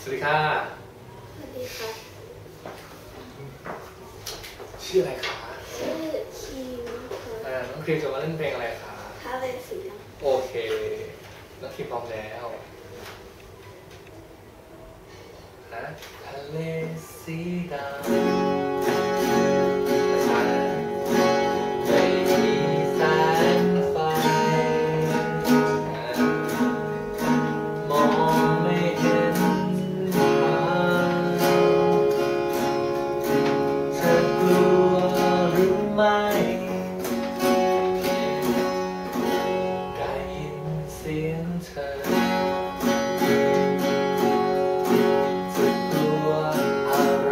วัสดีค่ะสวัสดีค่ะชื่ออะไรคะชื่อคิมค่ะน้องครีมจะมาเล่นเพลงอะไรคะทะเลสีดโอเคน้องครีมพร้อมแล้วนะทะเลสีดำไม่มีแสงไฟมองไม่เห็นทางเธอกลัวหรือไม่ได้ยินเสียงเธอจะกลัวอะไร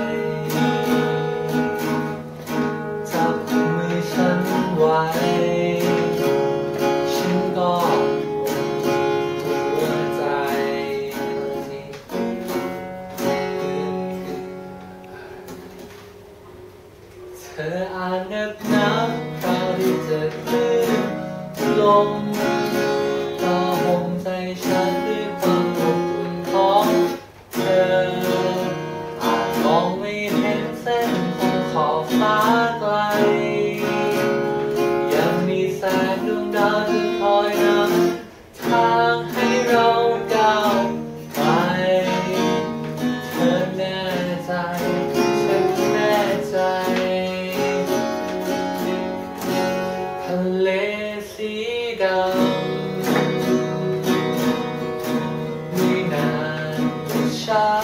จับมือฉันไว้ฉันก็หัวใจเธออาจเหน็บหนาวคราวที่จะคลื่นลมต่อห่มใจฉันด้วยความอบอุ่นของเธออาจมองไม่เห็นเส้นของขอบฟ้าไกลยังมีแสงดวงดาวที่คอยนำทางให้เราก้าวไปเธอแน่ใจฉันแน่ใจทะเลสีดำไม่นานเช้า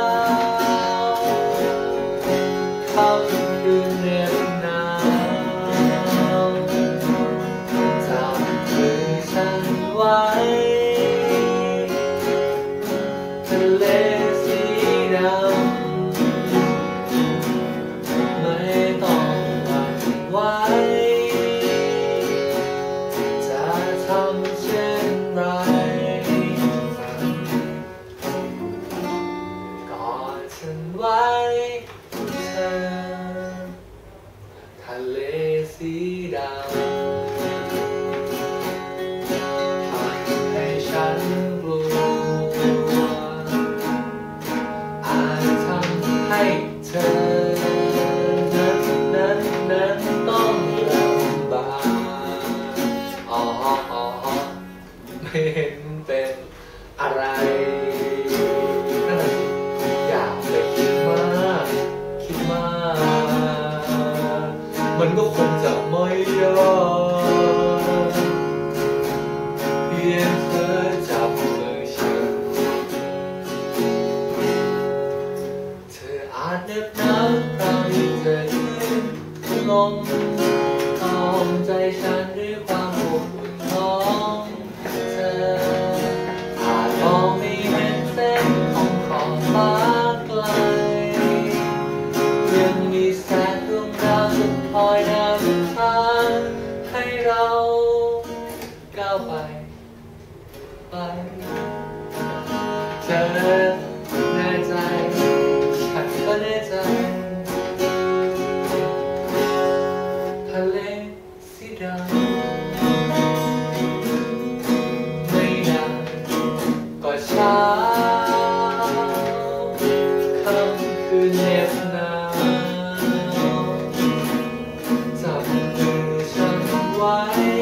ค่ำคืนเหน็บหนาวจับมือฉันไว้ทะเลสีดำไม่ต้องหวั่นไหวจะทำเช่นไรกอดฉันไว้เธอทะเลสีดำทำให้ฉันกลัวอาจทำให้เธอนั้นต้องลำบากไม่เห็นเป็นอะไรนั่นแหละอย่าไปคิดมากมันก็คงจะไม่ยากเพียงเธอจับมือฉันเธออาจเหน็บหนาวคราวที่เธอขึ้นลมหอมใจฉันด้วยความอบอุ่นของเธออาจมองไม่เห็นเส้นของขอบฟ้าไกลยังมีแสงดวงดาวจะคอยนำทางให้เราก้าวไปเธอแน่ใจฉันก็แน่ใจทะเลสีดำไม่นานก็เช้าค่ำคืนเหน็บหนาวจับมือฉันไว้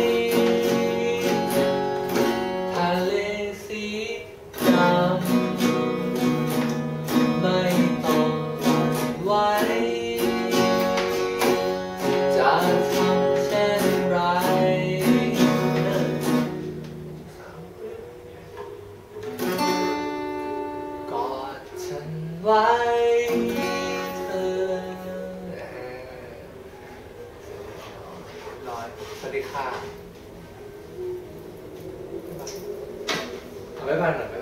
ทะเลสีดำไม่ต้องหวั่นไหวจะทำเช่นไรกอดฉันไว้เธอร้อยสวัสดีค่ะบ๊ายบายหน่อย